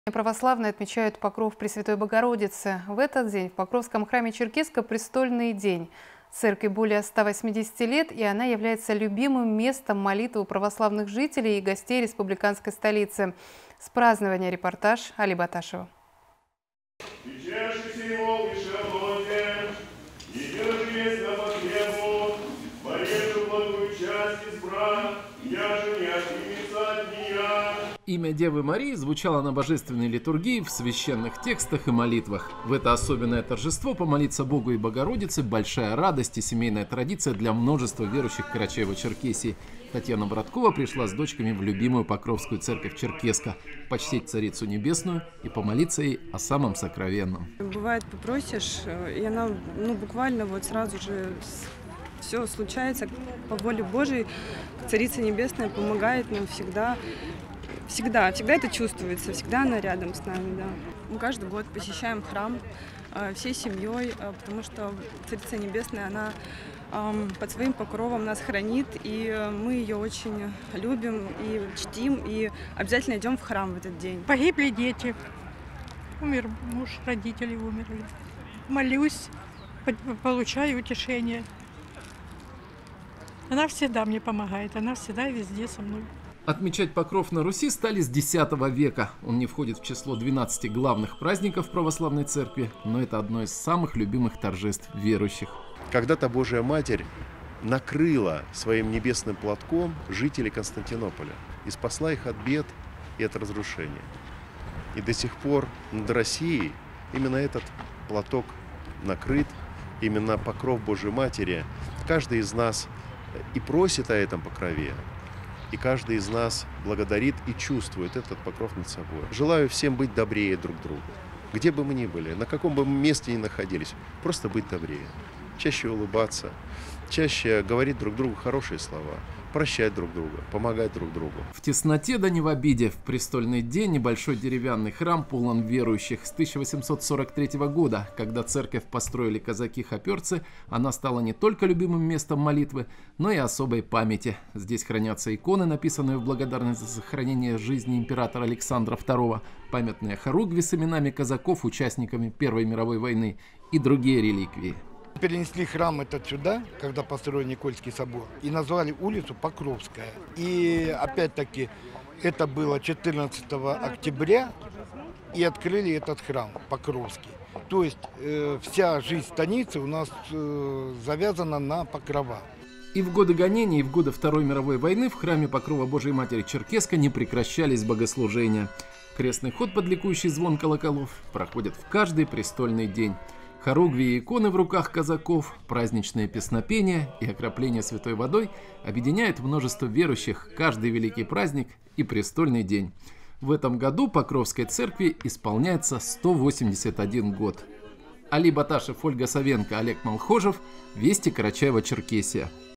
Православные отмечают Покров Пресвятой Богородицы. В этот день в Покровском храме Черкесска престольный день. Церкви более 180 лет, и она является любимым местом молитвы православных жителей и гостей республиканской столицы. С празднования репортаж Али Баташева. Имя Девы Марии звучало на божественной литургии, в священных текстах и молитвах. В это особенное торжество помолиться Богу и Богородице – большая радость и семейная традиция для множества верующих Карачаево-Черкесии. Татьяна Браткова пришла с дочками в любимую Покровскую церковь Черкесска почтить Царицу Небесную и помолиться ей о самом сокровенном. Бывает, попросишь, и она буквально вот сразу же все случается по воле Божией. Царица Небесная помогает нам всегда. Всегда это чувствуется, всегда она рядом с нами, да. Мы каждый год посещаем храм всей семьей, потому что Царица Небесная, она под своим покровом нас хранит, и мы ее очень любим и чтим, и обязательно идем в храм в этот день. Погибли дети, умер муж, родители умерли. Молюсь, получаю утешение. Она всегда мне помогает, она всегда везде со мной. Отмечать Покров на Руси стали с X века. Он не входит в число 12 главных праздников православной церкви, но это одно из самых любимых торжеств верующих. Когда-то Божья Матерь накрыла своим небесным платком жителей Константинополя и спасла их от бед и от разрушения. И до сих пор над Россией именно этот платок накрыт, именно покров Божьей Матери. Каждый из нас и просит о этом покрове, и каждый из нас благодарит и чувствует этот покров над собой. Желаю всем быть добрее друг другу. Где бы мы ни были, на каком бы мы месте ни находились, просто быть добрее. Чаще улыбаться, чаще говорить друг другу хорошие слова, прощать друг друга, помогать друг другу. В тесноте да не в обиде. В престольный день небольшой деревянный храм полон верующих. С 1843 года, когда церковь построили казаки-хоперцы, она стала не только любимым местом молитвы, но и особой памяти. Здесь хранятся иконы, написанные в благодарность за сохранение жизни императора Александра II, памятные хоругви с именами казаков, участниками Первой мировой войны и другие реликвии. Перенесли храм этот сюда, когда построили Никольский собор, и назвали улицу Покровская. И опять-таки это было 14 октября, и открыли этот храм Покровский. То есть вся жизнь станицы у нас завязана на покрова. И в годы гонений, и в годы Второй мировой войны в храме Покрова Божией Матери Черкесска не прекращались богослужения. Крестный ход под ликующий звон колоколов проходит в каждый престольный день. Хоругви и иконы в руках казаков, праздничные песнопения и окропление святой водой объединяют множество верующих каждый великий праздник и престольный день. В этом году Покровской церкви исполняется 181 год. Али Баташев, Ольга Савенко, Олег Малхожев. Вести Карачаево-Черкесия.